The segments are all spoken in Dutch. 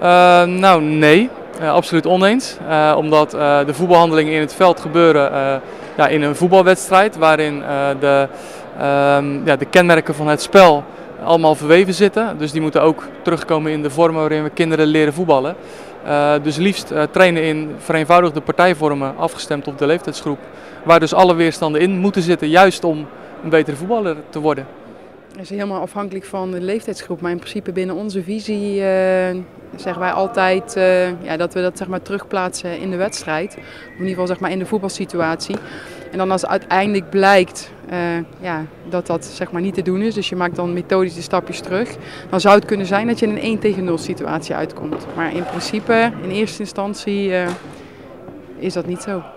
Nou, nee. Absoluut oneens. Omdat de voetbalhandelingen in het veld gebeuren ja, in een voetbalwedstrijd waarin de kenmerken van het spel allemaal verweven zitten. Dus die moeten ook terugkomen in de vormen waarin we kinderen leren voetballen. Dus liefst trainen in vereenvoudigde partijvormen afgestemd op de leeftijdsgroep. Waar dus alle weerstanden in moeten zitten, juist om een betere voetballer te worden. Het is helemaal afhankelijk van de leeftijdsgroep, maar in principe binnen onze visie zeggen wij altijd ja, dat we dat zeg maar, terugplaatsen in de wedstrijd. Of in ieder geval zeg maar, in de voetbalsituatie. En dan als uiteindelijk blijkt ja, dat dat zeg maar, niet te doen is, dus je maakt dan methodische stapjes terug, dan zou het kunnen zijn dat je in een 1 tegen 0 situatie uitkomt. Maar in principe, in eerste instantie, is dat niet zo.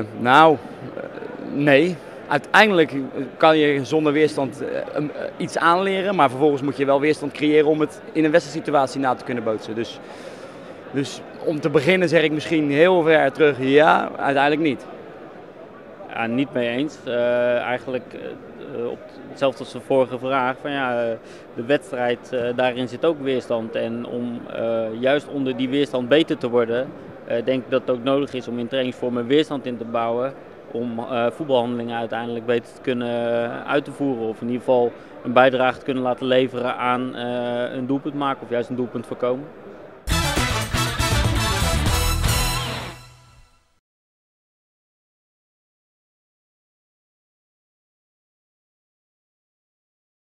Nee. Uiteindelijk kan je zonder weerstand iets aanleren, maar vervolgens moet je wel weerstand creëren om het in een wedstrijdsituatie na te kunnen bootsen. Dus om te beginnen zeg ik misschien heel ver terug, ja, uiteindelijk niet. Ja, niet mee eens. Eigenlijk hetzelfde als de vorige vraag. Van, ja, de wedstrijd, daarin zit ook weerstand. En om juist onder die weerstand beter te worden, denk ik dat het ook nodig is om in trainingsvormen weerstand in te bouwen. Om voetbalhandelingen uiteindelijk beter te kunnen uit te voeren. Of in ieder geval een bijdrage te kunnen laten leveren aan een doelpunt maken of juist een doelpunt voorkomen.